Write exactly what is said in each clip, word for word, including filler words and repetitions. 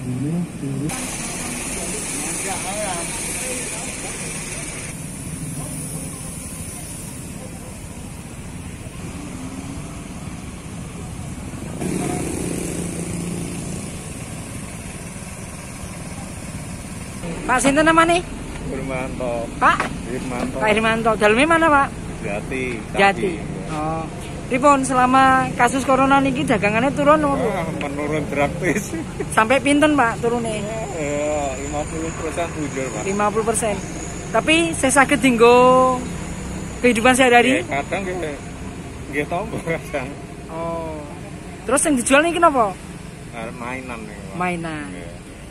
Pak, sinten namanya? Firmanto. Pak? Firmanto. Pak Firmanto. Dalamnya mana, Pak? Jati. Jati. Oh. Pripun selama kasus corona niki dagangannya turun apa, Bu? Ah, menurun drastis. Sampai pinten, Pak, turunnya? Ya, lima puluh persen bujur, Pak. lima puluh persen. Tapi saya sakit tinggo kehidupan sehari-hari. Ya, kadang nggih nggih tombo kadang. Oh. Terus yang dijual niki napa? Mainan nih, Pak. Mainan. Ya.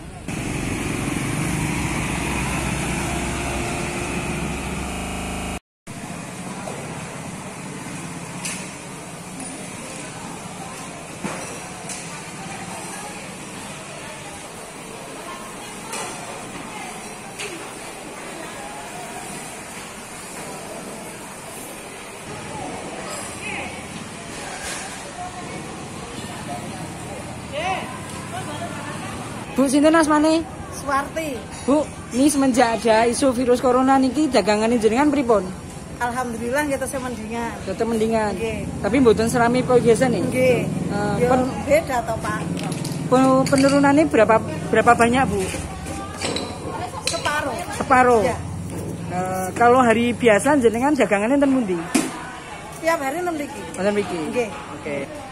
Bu, sinten asmane? Suwarti. Bu, ini semenjak ada isu virus corona niki dagangan jenengan pripun? Alhamdulillah kita semendingan. Tetep mendingan. Nggih. Tapi mboten serami kok biasa nih. Nggih. Uh, Yo, pen, beda toh, Pak. pen- penurunannya berapa berapa banyak, Bu? Separuh. Separuh. Ya. Uh, kalau hari biasa jenengan dagangannya enten pundi? Tiap hari enam lagi. Wonten mriki. Nggih. Oke.